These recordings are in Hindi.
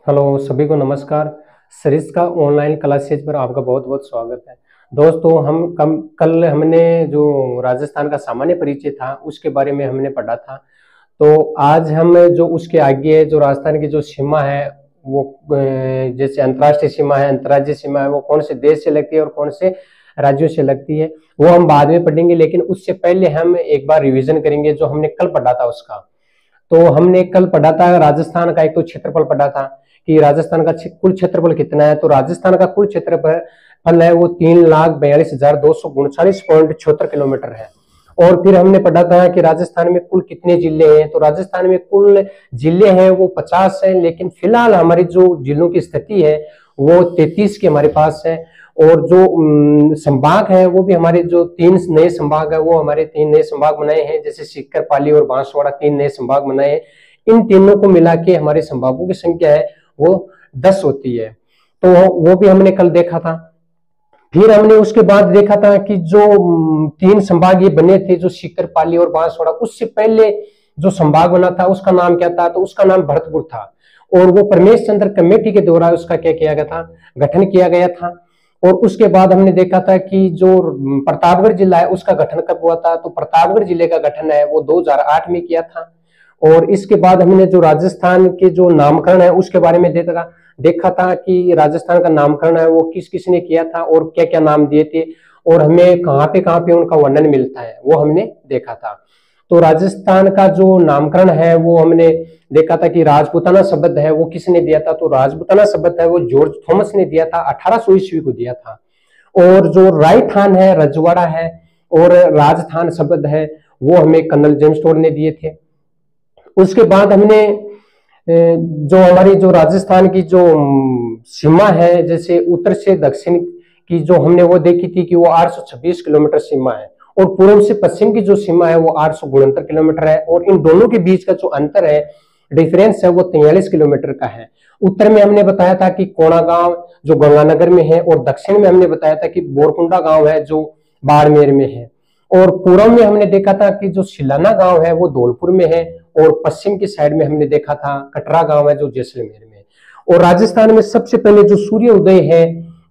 हेलो सभी को नमस्कार। सरिस्का ऑनलाइन क्लासेज पर आपका बहुत बहुत स्वागत है। दोस्तों कल हमने जो राजस्थान का सामान्य परिचय था उसके बारे में हमने पढ़ा था। तो आज हम जो उसके आगे जो राजस्थान की जो सीमा है वो जैसे अंतर्राष्ट्रीय सीमा है, अंतर्राज्यीय सीमा है, वो कौन से देश से लगती है और कौन से राज्यों से लगती है वो हम बाद में पढ़ेंगे। लेकिन उससे पहले हम एक बार रिवीजन करेंगे जो हमने कल पढ़ा था उसका। तो हमने कल पढ़ा था राजस्थान का एक तो क्षेत्रफल पढ़ा था कि राजस्थान का कुल क्षेत्रफल कितना है। तो राजस्थान का कुल क्षेत्रफल है वो 3,42,239.76 किलोमीटर है। और फिर हमने पढ़ा था कि राजस्थान में कुल कितने जिले हैं। तो राजस्थान में कुल जिले हैं वो 50 है, लेकिन फिलहाल हमारी जो जिलों की स्थिति है वो 33 के हमारे पास है। और जो संभाग है वो भी हमारे जो 3 नए संभाग है वो हमारे 3 नए संभाग बनाए हैं, जैसे सीकर, पाली और बांसवाड़ा 3 नए संभाग बनाए हैं। इन तीनों को मिला के हमारे संभागों की संख्या है वो 10 होती है। तो वो भी हमने कल देखा था। फिर हमने उसके बाद देखा था कि जो 3 संभाग ये बने थे, जो सीकर, पाली और बांसवाड़ा, उससे पहले जो संभाग बना था उसका नाम क्या था? तो उसका नाम भरतपुर था। और वो परमेश चंद्र कमेटी के द्वारा उसका क्या किया गया था? गठन किया गया था। और उसके बाद हमने देखा था कि जो प्रतापगढ़ जिला है उसका गठन कब हुआ था? तो प्रतापगढ़ जिले का गठन है वो 2008 में किया था। और इसके बाद हमने जो राजस्थान के जो नामकरण है उसके बारे में देखा था कि राजस्थान का नामकरण है वो किस किस ने किया था और क्या क्या नाम दिए थे और हमें कहाँ पे उनका वर्णन मिलता है वो हमने देखा था। तो राजस्थान का जो नामकरण है वो हमने देखा था कि राजपूताना शब्द है वो किसने दिया था? तो राजपूताना शब्द है वो जॉर्ज थॉमस ने दिया था, 1800 ईस्वी को दिया था। और जो रायथान है, रजवाड़ा है और राजस्थान शब्द है वो हमें कर्नल जेम्स टोड ने दिए थे। उसके बाद हमने जो हमारी जो राजस्थान की जो सीमा है, जैसे उत्तर से दक्षिण की जो हमने वो देखी थी कि वो 826 किलोमीटर सीमा है। और पूर्व से पश्चिम की जो सीमा है वो 869 किलोमीटर है। और इन दोनों के बीच का जो अंतर है, डिफरेंस है, वो 43 किलोमीटर का है। उत्तर में हमने बताया था कि कोणा गांव जो गंगानगर में है, और दक्षिण में हमने बताया था कि बोरकुंडा गांव है जो बाड़मेर में है। और पूर्व में हमने देखा था कि जो सिलाना गांव है वो धौलपुर में है। और पश्चिम की साइड में हमने देखा था कटरा गांव है जो जैसलमेर में है। और राजस्थान में सबसे पहले जो सूर्य उदय है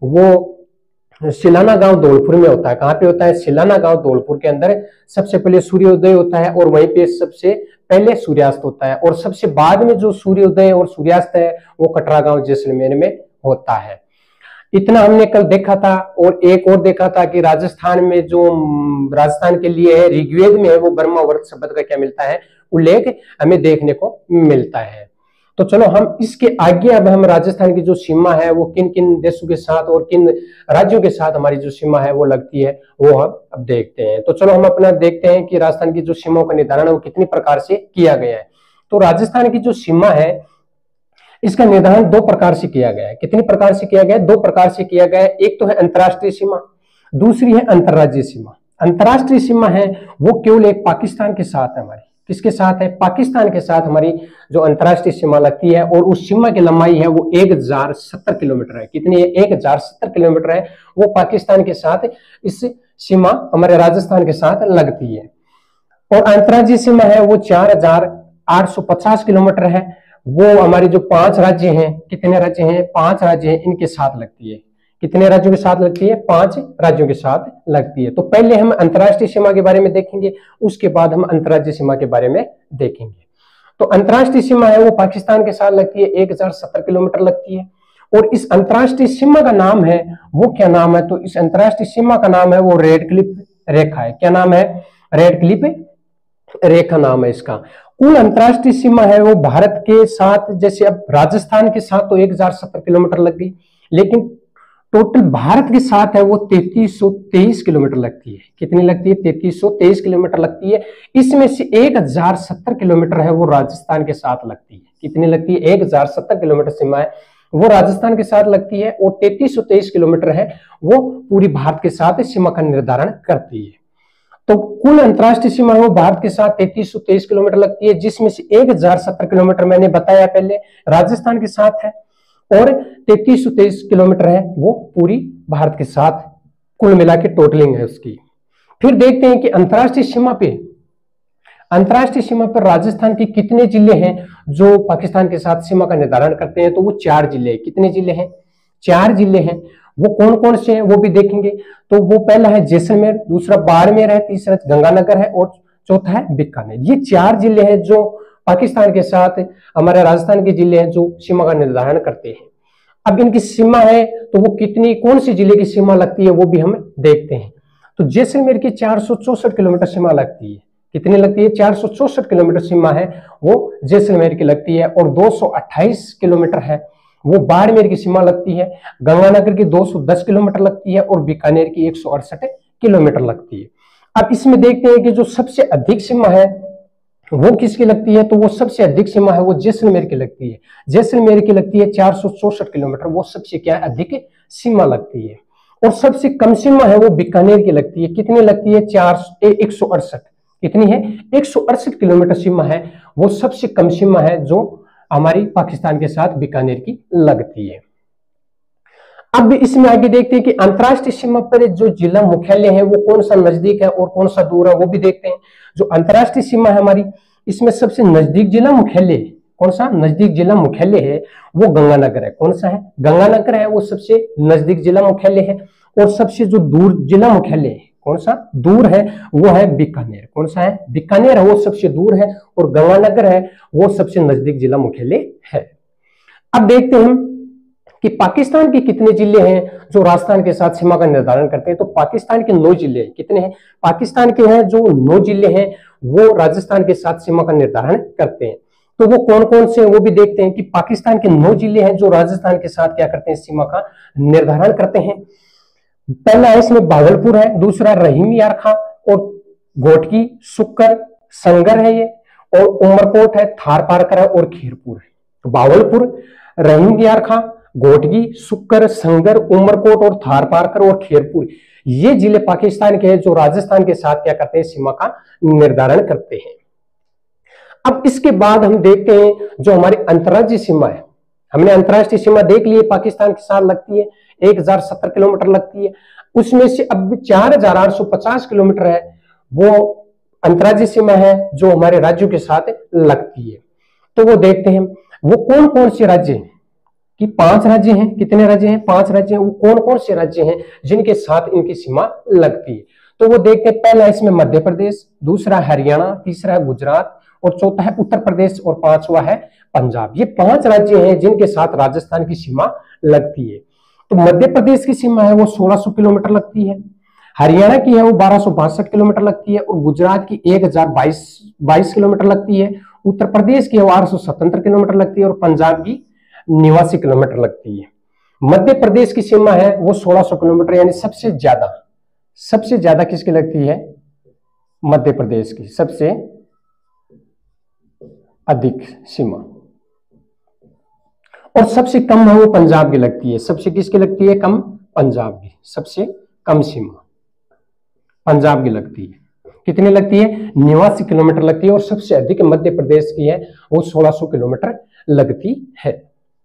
वो सिलाना गांव धौलपुर में होता है। कहाँ पे होता है? सिलाना गांव धौलपुर के अंदर सबसे पहले सूर्योदय होता है और वहीं पे सबसे पहले सूर्यास्त होता है। और सबसे बाद में जो सूर्योदय और सूर्यास्त है वो कटरा गांव जैसलमेर में होता है। इतना हमने कल देखा था। और एक और देखा था कि राजस्थान में जो राजस्थान के लिए है ऋग्वेद में है वो ब्रह्मावर्त शब्द का क्या मिलता है? उल्लेख हमें देखने को मिलता है। तो चलो हम इसके आगे अब हम राजस्थान की जो सीमा है वो किन किन देशों के साथ और किन राज्यों के साथ हमारी जो सीमा है वो लगती है वो हम अब देखते हैं। तो चलो हम अपना देखते हैं कि राजस्थान की जो सीमाओं का निर्धारण है वो कितनी प्रकार से किया गया है। तो राजस्थान की जो सीमा है इसका निर्धारण 2 प्रकार से किया गया है। कितनी प्रकार से किया गया है? 2 प्रकार से किया गया है। एक तो है अंतर्राष्ट्रीय सीमा, दूसरी है अंतर्राज्यीय सीमा। अंतर्राष्ट्रीय सीमा है वो केवल एक पाकिस्तान के साथ है। हमारी किसके साथ है? पाकिस्तान के साथ हमारी जो अंतर्राष्ट्रीय सीमा लगती है। और उस सीमा की लंबाई है वो 1070 किलोमीटर है। कितनी है? 1070 किलोमीटर है। वो पाकिस्तान के साथ इस सीमा हमारे राजस्थान के साथ लगती है। और अंतर्राज्यीय सीमा है वो 4850 किलोमीटर है। वो हमारे जो 5 राज्य हैं, कितने राज्य हैं? 5 राज्य हैं, इनके साथ लगती है। कितने राज्यों के साथ लगती है? 5 राज्यों के साथ लगती है। तो पहले हम अंतर्राष्ट्रीय सीमा के बारे में देखेंगे, उसके बाद हम अंतर्राज्यीय सीमा के बारे में देखेंगे। तो अंतर्राष्ट्रीय सीमा है वो पाकिस्तान के साथ लगती है, 1070 किलोमीटर लगती है। और इस अंतर्राष्ट्रीय सीमा का नाम है वो क्या नाम है? तो इस अंतर्राष्ट्रीय सीमा का नाम है वो रेड क्लिफ रेखा है। क्या नाम है? रेड क्लिफ रेखा नाम है इसका। कुल अंतर्राष्ट्रीय सीमा है वो भारत के साथ, जैसे अब राजस्थान के साथ तो 1070 किलोमीटर लग गई, लेकिन टोटल भारत के साथ है वो 3323 किलोमीटर लगती है। कितनी लगती है? 3323 किलोमीटर लगती है। इसमें से 1070 किलोमीटर है वो राजस्थान के साथ लगती है। कितनी लगती है? 1070 किलोमीटर सीमा है वो राजस्थान के साथ लगती है। और 3323 किलोमीटर है वो पूरी भारत के साथ सीमा का निर्धारण करती है। तो कुल अंतर्राष्ट्रीय सीमा वो भारत के साथ 3323 किलोमीटर लगती है, जिसमें से 1070 किलोमीटर मैंने बताया पहले राजस्थान के साथ है और 3323 किलोमीटर है वो पूरी भारत के साथ कुल मिला के टोटलिंग है उसकी। फिर देखते हैं कि अंतर्राष्ट्रीय सीमा पे अंतर्राष्ट्रीय सीमा पर राजस्थान के कितने जिले हैं जो पाकिस्तान के साथ सीमा का निर्धारण करते हैं? तो वो 4 जिले हैं। कितने जिले हैं? 4 जिले हैं। वो कौन कौन से हैं वो भी देखेंगे। तो वो पहला है जैसलमेर, दूसरा बाड़मेर है, तीसरा गंगानगर है और चौथा है बीकानेर। ये 4 जिले हैं जो पाकिस्तान के साथ हमारे राजस्थान के जिले हैं जो सीमा का निर्धारण करते हैं। अब इनकी सीमा है तो वो कितनी, कौन सी जिले की सीमा लगती है वो भी हम देखते हैं। तो जैसलमेर की 464 किलोमीटर सीमा लगती है। कितनी लगती है? 464 किलोमीटर सीमा है वो जैसलमेर की लगती है। और 228 किलोमीटर है वो बाड़मेर की सीमा लगती है। गंगानगर की 210 किलोमीटर लगती है और बीकानेर की 168 किलोमीटर लगती है। अब इसमें देखते हैं कि जो सबसे अधिक सीमा है वो किसकी लगती है? तो वो सबसे अधिक सीमा है वो जैसलमेर की लगती है। जैसलमेर की लगती है 464 किलोमीटर, वो सबसे क्या है? अधिक सीमा लगती है। और सबसे कम सीमा है वो बीकानेर की लगती है। कितनी लगती है? 168। कितनी है? 168 किलोमीटर सीमा है वो सबसे कम सीमा है जो हमारी पाकिस्तान के साथ बीकानेर की लगती है। अब इसमें आगे देखते हैं कि अंतर्राष्ट्रीय सीमा पर जो जिला मुख्यालय है वो कौन सा नजदीक है और कौन सा दूर है वो भी देखते हैं। जो अंतर्राष्ट्रीय सीमा है हमारी, इसमें सबसे नजदीक जिला मुख्यालय कौन सा? नजदीक जिला मुख्यालय है वो गंगानगर है। कौन सा है? गंगानगर है, वो सबसे नजदीक जिला मुख्यालय है। और सबसे जो दूर जिला मुख्यालय है, कौन सा दूर है? वो है बीकानेर। कौन सा है? बीकानेर है, वो सबसे दूर है। और गंगानगर है वो सबसे नजदीक जिला मुख्यालय है। अब देखते हैं हम कि पाकिस्तान के कितने जिले हैं जो राजस्थान के साथ सीमा का निर्धारण करते हैं। तो पाकिस्तान के 9 जिले हैं। कितने हैं? पाकिस्तान के हैं जो 9 जिले हैं वो राजस्थान के साथ सीमा का निर्धारण करते हैं। तो वो कौन कौन से हैं वो भी देखते हैं कि पाकिस्तान के 9 जिले हैं जो राजस्थान के साथ क्या करते हैं? सीमा का निर्धारण करते हैं। पहला है इसमें भागलपुर है, दूसरा रहीम यार खां और घोटकी, सुक्कर, संगर है ये, और उमरकोट है, थार पारकर है और खीरपुर है। तो भागलपुर, रहीम यार खां, घोटकी, सुक्कर, संगर, उमरकोट और थार पारकर और खीरपुर, ये जिले पाकिस्तान के हैं जो राजस्थान के साथ क्या करते हैं? सीमा का निर्धारण करते हैं। अब इसके बाद हम देखते हैं जो हमारी अंतर्राज्यीय सीमा है। हमने अंतर्राष्ट्रीय सीमा देख ली है, पाकिस्तान के साथ लगती है 1070 किलोमीटर लगती है। उसमें से अब 4850 किलोमीटर है वो अंतर्राज्यीय सीमा है जो हमारे राज्यों के साथ लगती है। तो वो देखते हैं वो कौन कौन से राज्य हैं कि 5 राज्य हैं। कितने राज्य हैं? 5 राज्य हैं। वो कौन कौन से राज्य हैं जिनके साथ इनकी सीमा लगती है? तो वो देखते हैं। पहला इसमें मध्य प्रदेश, दूसरा हरियाणा, तीसरा है गुजरात और चौथा है उत्तर प्रदेश और 5वां है पंजाब। ये 5 राज्य हैं जिनके साथ राजस्थान की सीमा लगती है। तो मध्य प्रदेश की सीमा है वो 1600 किलोमीटर लगती है, हरियाणा की है वो 1262 किलोमीटर लगती है और गुजरात की 1022 किलोमीटर लगती है, उत्तर प्रदेश की है वो 877 किलोमीटर लगती है और पंजाब की 89 किलोमीटर लगती है। मध्य प्रदेश की सीमा है वो 1600 किलोमीटर, यानी सबसे ज्यादा किसकी लगती है? मध्य प्रदेश की सबसे अधिक सीमा। और सबसे कम है वो पंजाब की लगती है। सबसे किसकी लगती है? कम? पंजाब की सबसे कम सीमा पंजाब की लगती है। कितनी लगती है? 89 किलोमीटर लगती है। और सबसे अधिक मध्य प्रदेश की है वो 1600 किलोमीटर लगती है।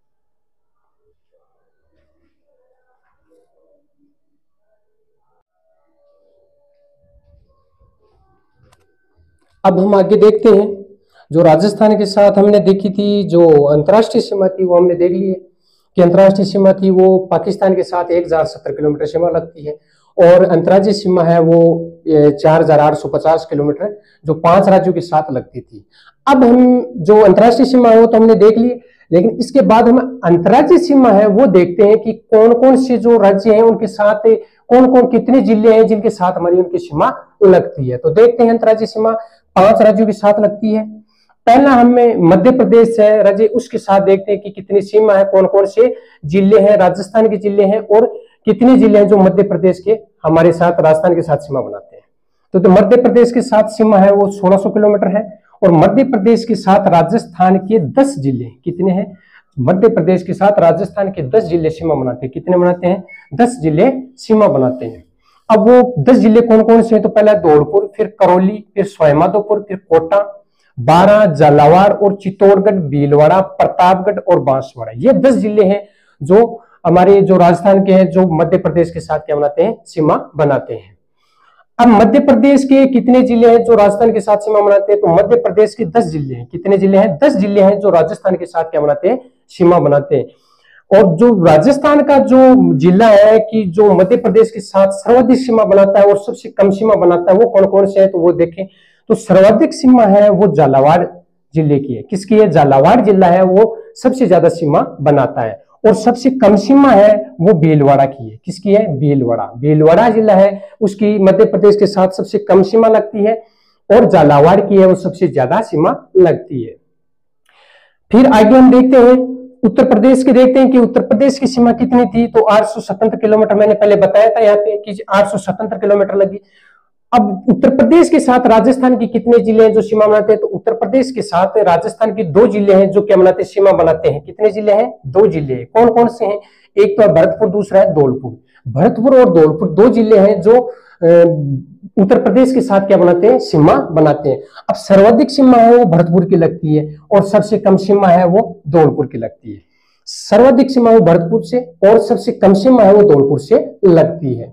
अब हम आगे देखते हैं जो राजस्थान के साथ हमने देखी थी जो अंतर्राष्ट्रीय सीमा थी वो हमने देख ली है कि अंतर्राष्ट्रीय सीमा थी वो पाकिस्तान के साथ 1070 किलोमीटर सीमा लगती है और अंतर्राज्यीय सीमा है वो 4850 किलोमीटर जो 5 राज्यों के साथ लगती थी। अब हम जो अंतर्राष्ट्रीय सीमा है वो तो हमने देख ली, लेकिन इसके बाद हम अंतर्राज्यीय सीमा है वो देखते हैं कि कौन कौन से जो राज्य हैं उनके साथ कौन कौन कितने जिले हैं जिनके साथ हमारी उनकी सीमा लगती है। तो देखते हैं अंतर्राज्यीय सीमा 5 राज्यों के साथ लगती है। पहला हमें मध्य प्रदेश है राज्य, उसके साथ देखते हैं कि कितनी सीमा है, कौन कौन से जिले हैं, राजस्थान के जिले हैं और कितने जिले हैं जो मध्य प्रदेश के हमारे साथ राजस्थान के साथ सीमा बनाते हैं। तो मध्य प्रदेश के साथ सीमा है वो 1600 किलोमीटर है और मध्य प्रदेश के साथ राजस्थान के 10 जिले कितने हैं? मध्य प्रदेश के साथ राजस्थान के 10 जिले सीमा बनाते हैं। कितने बनाते हैं? 10 जिले सीमा बनाते हैं। अब वो 10 जिले कौन कौन से हैं? तो पहला धौलपुर, फिर करौली, फिर सवाईमाधोपुर, फिर कोटा, बारां, झालावाड़ और चित्तौड़गढ़, भीलवाड़ा, प्रतापगढ़ और बांसवाड़ा। ये 10 जिले हैं जो हमारे जो राजस्थान के हैं जो मध्य प्रदेश के साथ क्या बनाते हैं? सीमा बनाते हैं। अब मध्य प्रदेश के कितने जिले हैं जो राजस्थान के साथ सीमा बनाते हैं? तो मध्य प्रदेश के 10 जिले हैं। कितने जिले हैं? 10 जिले हैं जो राजस्थान के साथ क्या बनाते हैं? सीमा बनाते हैं। और जो राजस्थान का जो जिला है कि जो मध्य प्रदेश के साथ सर्वाधिक सीमा बनाता है और सबसे कम सीमा बनाता है, वो कौन कौन से है? तो वो देखें, तो सर्वाधिक सीमा है वो झालावाड़ जिले की है। किसकी है? झालावाड़ जिला है वो सबसे ज्यादा सीमा बनाता है। और सबसे कम सीमा है वो भीलवाड़ा की है। किसकी है? भीलवाड़ा। भीलवाड़ा जिला है उसकी मध्य प्रदेश के साथ सबसे कम सीमा लगती है और झालावाड़ की है वो सबसे ज्यादा सीमा लगती है। फिर आगे हम देखते हैं उत्तर प्रदेश के, देखते हैं कि उत्तर प्रदेश की सीमा कितनी थी। तो 877 किलोमीटर मैंने पहले बताया था यहाँ पे कि 877 किलोमीटर लगी। अब उत्तर प्रदेश के साथ राजस्थान के कितने जिले हैं जो सीमा बनाते हैं? तो उत्तर प्रदेश के साथ राजस्थान के 2 जिले हैं जो क्या बनाते हैं? सीमा बनाते हैं। कितने जिले हैं? 2 जिले। कौन कौन से हैं? एक तो है भरतपुर, दूसरा है धौलपुर। भरतपुर और धौलपुर 2 जिले हैं जो उत्तर प्रदेश के साथ क्या बनाते हैं? सीमा बनाते हैं। अब सर्वाधिक सीमा है वो भरतपुर की लगती है और सबसे कम सीमा है वो धौलपुर की लगती है। सर्वाधिक सीमा वो भरतपुर से और सबसे कम सीमा है वो धौलपुर से लगती है।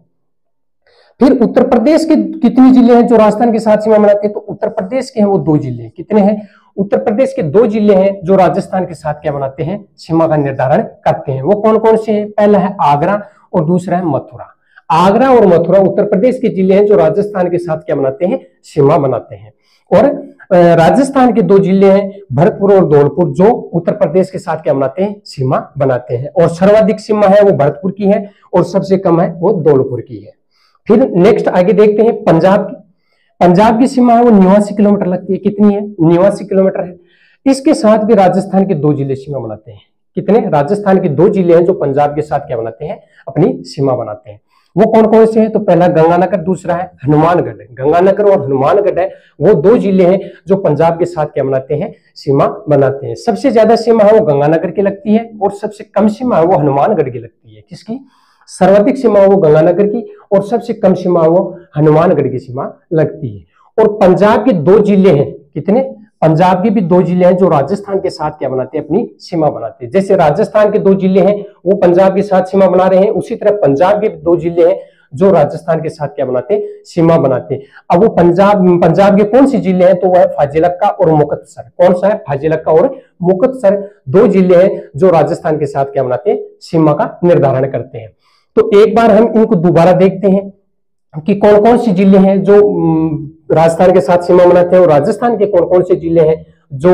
फिर उत्तर प्रदेश के कितने जिले हैं जो राजस्थान के साथ सीमा बनाते हैं? तो उत्तर प्रदेश के हैं वो 2 जिले। कितने हैं? उत्तर प्रदेश के 2 जिले हैं जो राजस्थान के साथ क्या बनाते हैं? सीमा का निर्धारण करते हैं। वो कौन कौन से हैं? पहला है आगरा और दूसरा है मथुरा। आगरा और मथुरा उत्तर प्रदेश के जिले हैं जो राजस्थान के साथ क्या बनाते हैं? सीमा बनाते हैं। और राजस्थान के 2 जिले हैं भरतपुर और धौलपुर जो उत्तर प्रदेश के साथ क्या बनाते हैं? सीमा बनाते हैं। और सर्वाधिक सीमा है वो भरतपुर की है और सबसे कम है वो धौलपुर की है। फिर नेक्स्ट आगे देखते हैं पंजाब की। पंजाब की सीमा है वो 89 किलोमीटर लगती है। कितनी है? 89 किलोमीटर है। इसके साथ भी राजस्थान के 2 जिले सीमा बनाते हैं। कितने? राजस्थान के 2 जिले हैं जो पंजाब के साथ क्या बनाते हैं? अपनी सीमा बनाते हैं। वो कौन कौन से हैं? तो पहला गंगानगर, दूसरा है हनुमानगढ़। गंगानगर और हनुमानगढ़ है वो 2 जिले हैं जो पंजाब के साथ क्या बनाते हैं? सीमा बनाते हैं। सबसे ज्यादा सीमा है वो गंगानगर की लगती है और सबसे कम सीमा है वो हनुमानगढ़ की लगती है। किसकी? सर्वाधिक सीमा वो गंगानगर की और सबसे कम सीमा वो हनुमानगढ़ की सीमा लगती है। और पंजाब के 2 जिले हैं। कितने? पंजाब के भी 2 जिले हैं जो राजस्थान के साथ क्या बनाते हैं? अपनी सीमा बनाते हैं। जैसे राजस्थान के 2 जिले हैं वो पंजाब के साथ सीमा बना रहे हैं, उसी तरह पंजाब के 2 जिले हैं जो राजस्थान के साथ क्या बनाते हैं? सीमा बनाते हैं। अब वो पंजाब के कौन से जिले हैं? तो वह है फाजिलका और मुक्तसर। कौन सा है? फाजिलका और मुक्तसर 2 जिले हैं जो राजस्थान के साथ क्या बनाते हैं? सीमा का निर्धारण करते हैं। तो एक बार हम इनको दोबारा देखते हैं कि कौन कौन से जिले हैं जो राजस्थान के साथ सीमा बनाते हैं और राजस्थान के कौन कौन से जिले हैं जो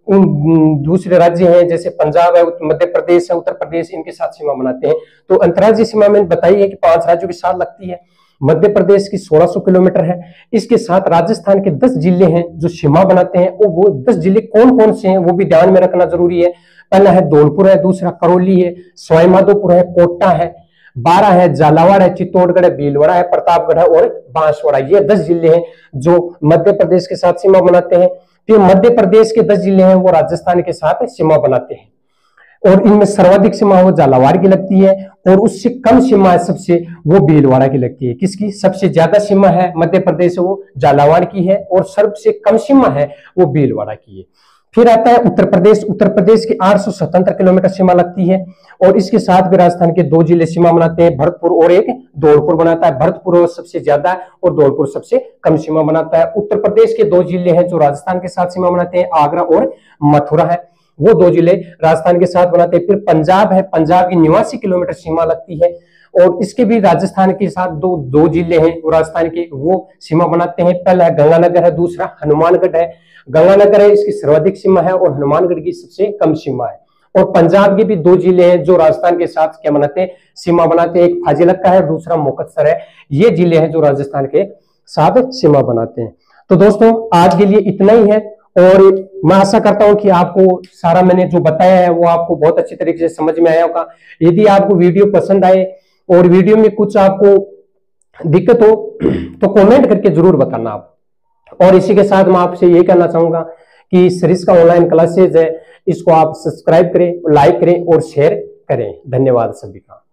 दूसरे राज्य हैं, जैसे पंजाब है, मध्य प्रदेश है, उत्तर प्रदेश, इनके साथ सीमा बनाते हैं। तो अंतर्राज्यीय सीमा मैंने बताई है कि 5 राज्यों के साथ लगती है। मध्य प्रदेश की 1600 किलोमीटर है। इसके साथ राजस्थान के 10 जिले हैं जो सीमा बनाते हैं और वो 10 जिले कौन कौन से हैं वो भी ध्यान में रखना जरूरी है। पहला है धौलपुर है, दूसरा करौली है, सवाईमाधोपुर है, कोटा है, 12 है झालावाड़ है, चित्तौड़गढ़ है, भीलवाड़ा है, प्रतापगढ़ है और बांसवाड़ा। ये 10 जिले हैं जो मध्य प्रदेश के साथ सीमा बनाते हैं। फिर मध्य प्रदेश के 10 जिले हैं वो राजस्थान के साथ सीमा बनाते हैं और इनमें सर्वाधिक सीमा वो झालावाड़ की लगती है और उससे कम सीमा है सबसे वो भीलवाड़ा की लगती है। किसकी? सबसे ज्यादा सीमा है मध्य प्रदेश वो झालावाड़ की है और सबसे कम सीमा है वो भीलवाड़ा की है। फिर आता है उत्तर प्रदेश। उत्तर प्रदेश की 877 किलोमीटर सीमा लगती है और इसके साथ भी राजस्थान के 2 जिले सीमा बनाते हैं, भरतपुर और एक धौलपुर बनाता है। भरतपुर सबसे ज्यादा और धौलपुर सबसे कम सीमा बनाता है। उत्तर प्रदेश के 2 जिले हैं जो राजस्थान के साथ सीमा बनाते हैं, आगरा और मथुरा है, वो 2 जिले राजस्थान के साथ बनाते हैं। फिर पंजाब है, पंजाब की 89 किलोमीटर सीमा लगती है और इसके भी राजस्थान के साथ दो जिले हैं वो राजस्थान के वो सीमा बनाते हैं। पहला है गंगानगर है, दूसरा हनुमानगढ़ है। गंगानगर है इसकी सर्वाधिक सीमा है और हनुमानगढ़ की सबसे कम सीमा है। और पंजाब के भी 2 जिले हैं जो राजस्थान के साथ क्या बनाते हैं? सीमा बनाते हैं। एक फाजिलका है, दूसरा मुक्तसर है। ये जिले हैं जो राजस्थान के साथ सीमा बनाते हैं। तो दोस्तों आज के लिए इतना ही है और मैं आशा करता हूं कि आपको सारा मैंने जो बताया है वो आपको बहुत अच्छी तरीके से समझ में आया होगा। यदि आपको वीडियो पसंद आए और वीडियो में कुछ आपको दिक्कत हो तो कमेंट करके जरूर बताना आप। और इसी के साथ मैं आपसे ये कहना चाहूंगा कि सरिस्का ऑनलाइन क्लासेज है, इसको आप सब्सक्राइब करें, लाइक करें और शेयर करें। धन्यवाद सभी का।